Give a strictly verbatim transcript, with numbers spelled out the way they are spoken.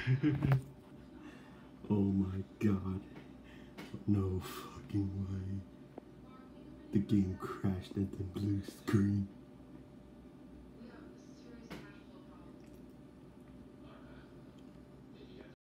Oh my god. No fucking way. The game crashed at the blue screen.